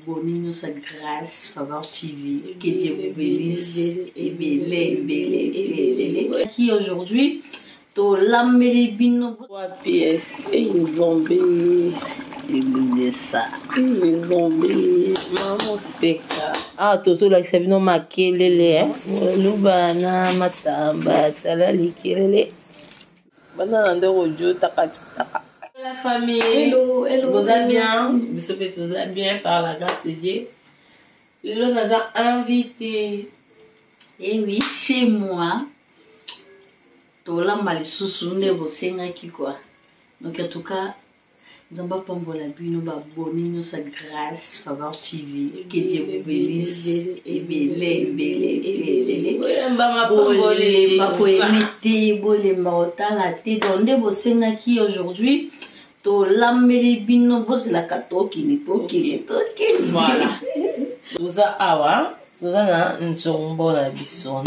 abonnez-nous sa grâce, Faveur TV. Que Dieu vous bénisse. Et belé. Qui aujourd'hui, to l'ameli bino. 3 pièces et une zombie. Et ça. Une zombie. Maman seka. Ah, tozo la sabino makelele, hein. Lubana matamba tala likelele. Bana nande rojo taka. La famille, hello. Vous allez bien? Vous savez que vous allez bien par la grâce de Dieu. Le nous a invité. Et oui, chez moi, tola malisusu ne bosenga ki quoi. Donc en tout cas, Zamba Pambola Bino abonnez-nous sa grâce, Faveur TV. Que Dieu vous bénisse. Et belé. Bolé, donde bosenga ki aujourd'hui. L'ameli bino bos la katoki. Voilà. Nous a nzombo na biso.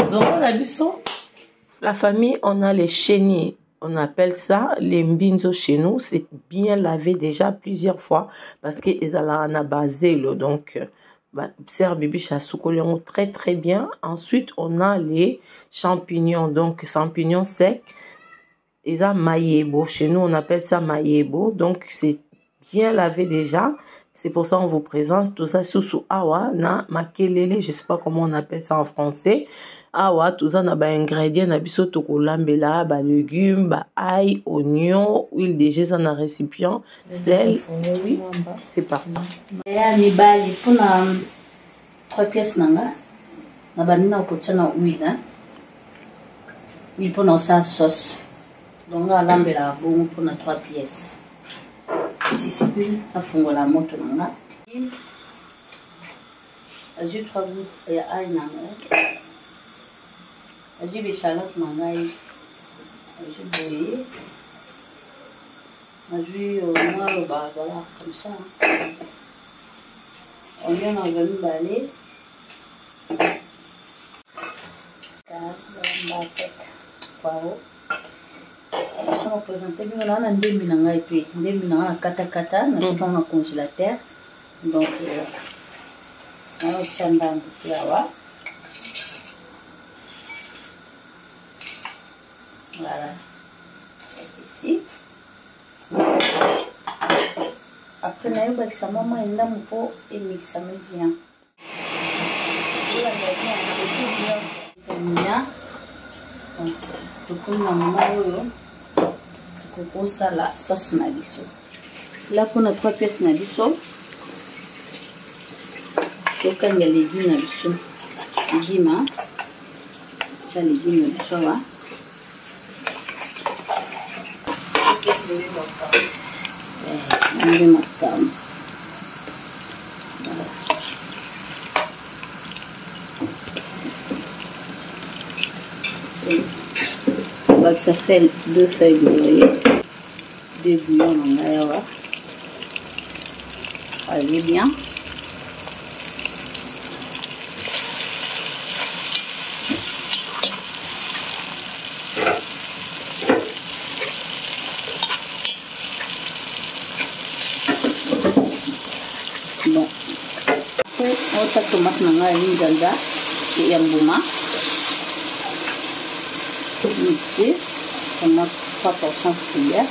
La famille, on a les chenilles. On appelle ça les mbinzo chez nous. C'est bien lavé déjà plusieurs fois parce que ils ont a basé le donc sert bibi chasoukolongo très très bien. Ensuite, on a les champignons donc champignons secs. Ils ont maïebo. Chez nous, on appelle ça maïebo. Donc, c'est bien lavé déjà. C'est pour ça qu'on vous présente tout ça. Sous awa, na makelele. Je sais pas comment on appelle ça en français. Awa, tout ça, na ba ingrédients, na biso toko lambela, ba légumes, ba ail, oignon, huile de gé, na récipient, sel. Oui, c'est parti. Ya mi bali pour 3 pièces nanga. Na banina ko tshana huile. Huile pour sa sauce. Donc, on a la bombe pour 3 pièces. Ici, c'est huile, on a fondé la moto. J'ai 3 gouttes de ail. J'ai des chalotes. J'ai bouillé. J'ai noir au bas, voilà, comme ça. On vient en venir balai. Poireau. Je vais présenter un kata na congélateur. Donc, on va voilà. Ici. Après, on va mixer et mixer bien. Coco ça la sauce na biso. Là pour nos 3 pièces na biso. Donc il y a les légumes na biso. Légumes. Tiens légumes na biso là. Qu'est-ce que c'est le macaroni? Donc ça fait 2 feuilles de laurier, 2 bouillons en aïe. Allez bien. Bon. Après, on va tomate nanga une janda et yambouma. Mixer, on a 3 portions de cuillère.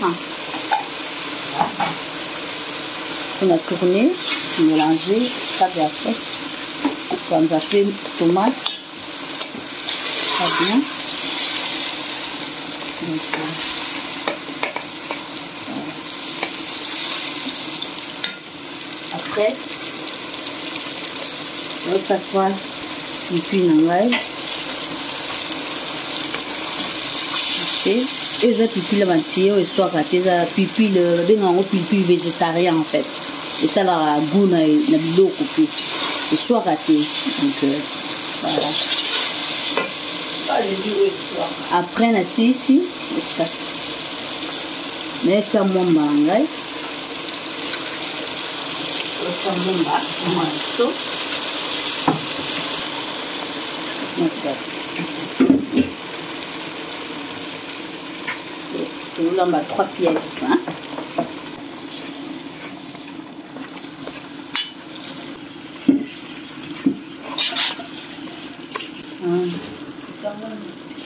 On a tourné, mélangé, ça de la sauce. On va appeler tomate. Très bien. Donc, après, l'autre fois, une cuillère en et ça pipi la matière et soit raté ça pipi le pipi végétarien en fait et ça la goût na bilo coupé et soit raté donc voilà. Après na ici ça mais ça mon mangai ça mon ba so on a 3 pièces. Hein?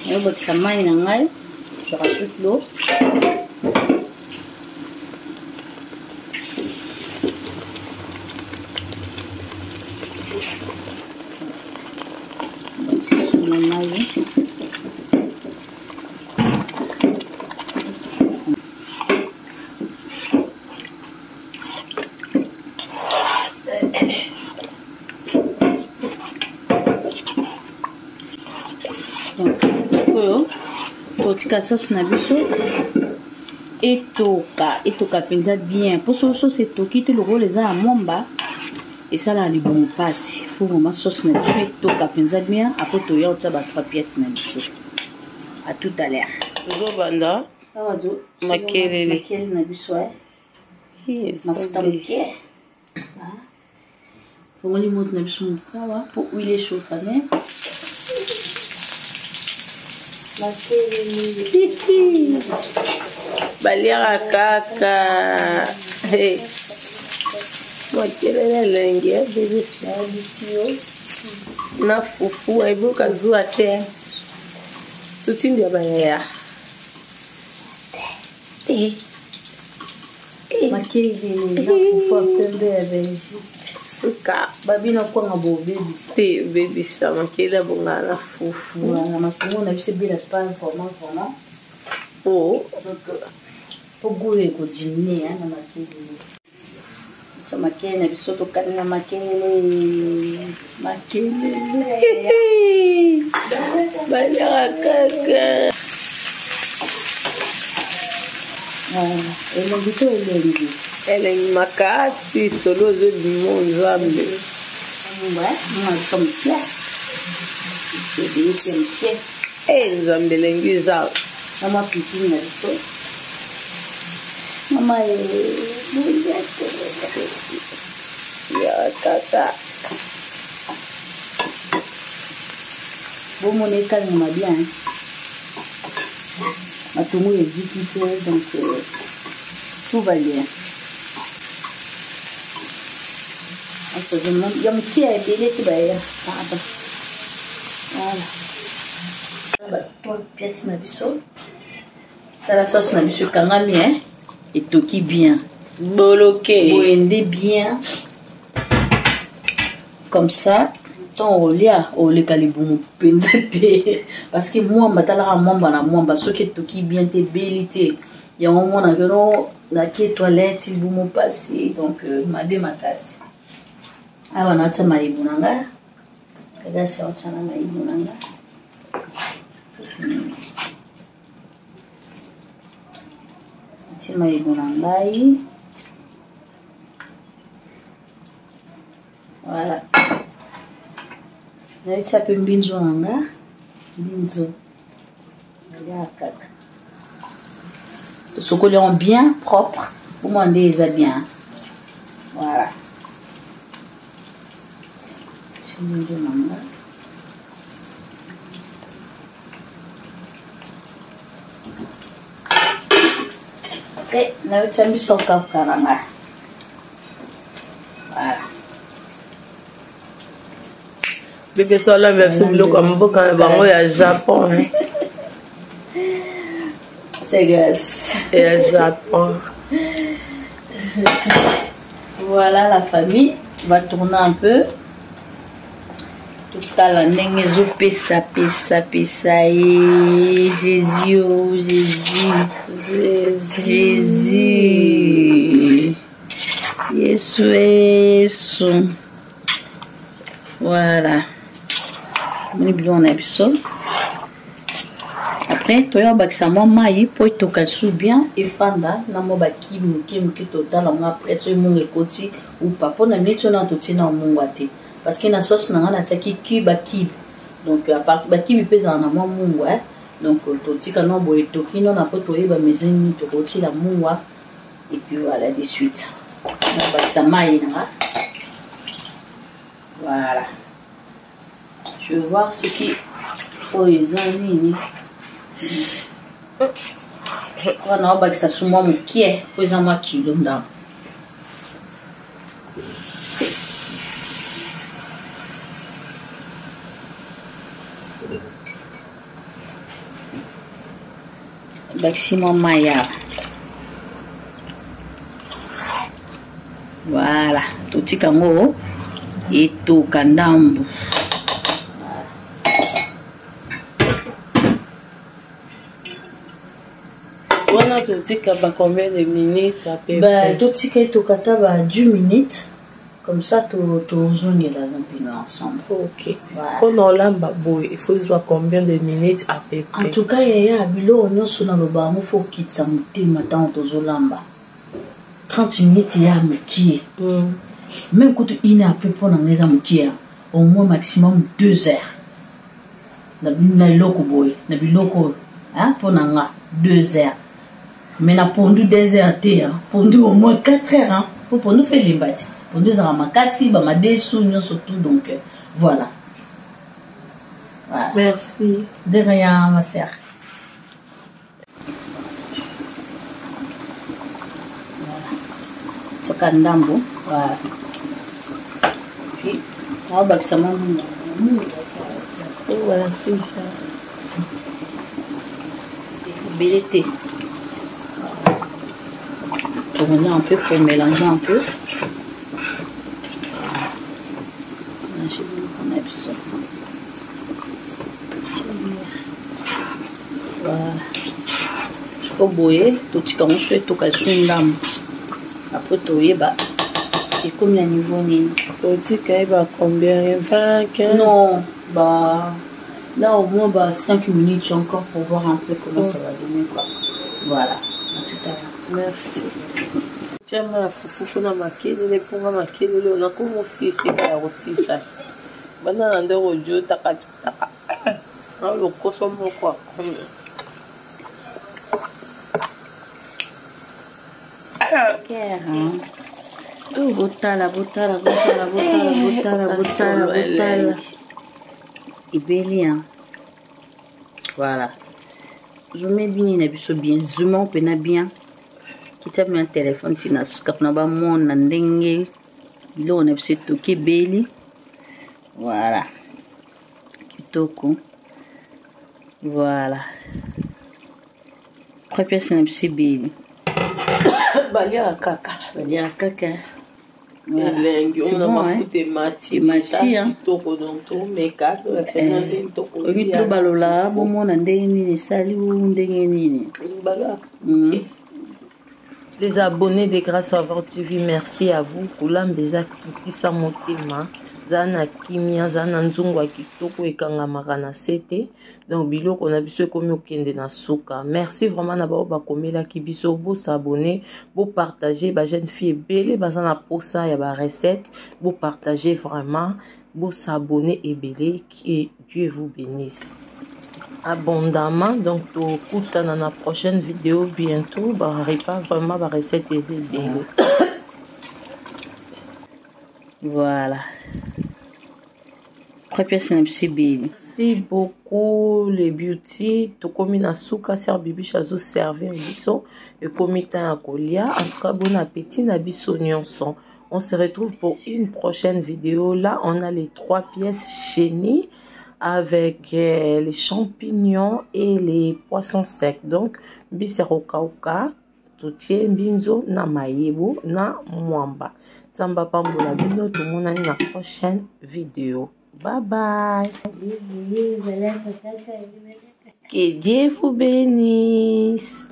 nayobakisa mai na ngai. Je rajoute l'eau. Kotika sauce na biso etoka penza bien po sauce etoki te lokolo eza ya mwamba esala libongo pasi. Faut vraiment sauce na biso etoka penza bien après toya otia ba 3 pièces na biso. À tout à l'heure. Tozobanda makelele na biso mafuta moke fongoli moto na biso mokawa po huile chauffane. baliaka kaka makelele elengi ebebisio na fufu ebuka zuwa te tutindi ya bayaya makelele na fufu apembe ya Belgique suka babina kwanga bo bebisa te bebisa makelele bonga na fufu na makongo na biso bila pas vraiment oh donc goût ko diminuer na makelele ça makelele na biso to kanina makelele baliaka kaka elengi to elengi makasi solo ozobima nzambe nzambe elengi eza mama pitini na biso mama ya kaka bomona ekalingama bien matongo eziki te donc tout va bien. Ya moke ya ebele te baya voilà 3 pièces na biso tala sauce na biso ekangami etoki bien boloke boende bien comme ça tant olia oleka libongo mpenza te parce que mwamba talaka mwamba na mwamba soki etoki bien te ebeli te yango mona keno nake toilette libongo pasi donc mabe makasi awa natia mayibu na nga kagasi aotia na mayibu na nga atia mayibu na ngai voilà nayotia mpe mbinzo na nga mbinzo ya kaka tosokoli yango bien propre po mwa nde eza bien voilà mbinzo na nga nayotia mbiso okakuka na nga voilà bebe sola biso biloko ya mboka na bango ya Japon c'est grâce ya Japon. Voilà la famille, on va tourner un peu tout à la ndenge ezopesa pesa et Jésus oh Jésus Yesu voilà moni biloko na biso après toya bakisa mwa mai po etoka lisusu bien efanda na mwa bakimi moke totala mwa après so emungu ekoti upa mpona miniti oyo na totie na omungwa te parce que na sauce na nga natiaki bakibe donc apartir bakibe mpe ezala na mwa mungwa donc totika no boye etoki no na po toyeba maison nini tokotiela mungwa et puis voilà de suite na bakisa mai na nga voilà je vais voir ce qui oyo eza nini wana obakisa su mwa mokie po eza mwa kilo ndambo maximum maya. Voilà, tout ce kango et tout kandambu. Voilà, tout ce qu'il y a combien de minutes à peu près? Tout ce qu'il y a 10 minutes. Comme ça, tout zone là ensemble. Ok. Voilà. Il faut voir combien de minutes à peu près. En tout cas, il y a bilo on sur le bar, il faut quitter ça matin au zolamba. 30 minutes il y a mukie. Même quand il est à peu près dans les amukia, au moins maximum 2 heures. Na loko boy, na biloko hein pour nanga 2 heures. Mais na pondu 2 heures té, pondu au moins 4 heures hein. Pour nous faire les bâtis. Pour nous avoir ma cassi, ma dessous, surtout donc voilà. Merci. De rien, ma sœur. Voilà. C'est kandambo. Voilà. Puis, on va ça voilà, c'est ça. Belleté. Tourner un peu pour mélanger un peu. Voilà. Je peux boyer tout ce qu'on fait tout calcium d'âme. Après tout y bah et combien de niveau ni petit qu'il va combien 20 15 non bah là au moins bah 5 minutes encore pour voir un peu comment ça va donner quoi. Voilà. À tout à l'heure. Merci. Tiens ma foufou qu'on a marqué les pour marquer le on a commencé c'est pas aussi ça. Bana ndo rojo taka ah le consomme quoi. Botala. Et bien. Voilà. Je mets bien, zoom on peut bien. Qui t'a mis un téléphone, tu n'as pas mon nandenge. Il on a fait tout qui belly. Voilà. Kitoko. Voilà. 3 pièces un petit belly. Balia kaka. Elengi on a ma fouté mati hein meka to balola bomo na ndenge nini sali ou ndenge nini les abonnés de Grâce à Voir TV, merci à vous. Kulambeza kitisa motema zana kimia zana nzungwa kitoko ekangamaka na sete donc biloko na biso ekomi okende na suka. Merci vraiment na bao bakomelaki biso bo s'abonner bo partager ba jeune fille ebele baza na posa ya ba recette bo partager vraiment bo s'abonner ebele et Dieu vous bénisse abondamment. Donc tokutana na prochaine vidéo bientôt ba repas vraiment ba recette ezebele. Voilà. Merci beaucoup les beauty. To komi na suka ser bibi chazo servir biso et comita à kolia. En tout cas bon appétit na biso nyonso. On se retrouve pour une prochaine vidéo. Là on a les 3 pièces chenilles avec les champignons et les poissons secs. Donc bisero kauka totie mbinzo na mayebo na mwamba. Samba pambola bino tout le monde na prochaine vidéo. Bye bye. Que Dieu vous bénisse.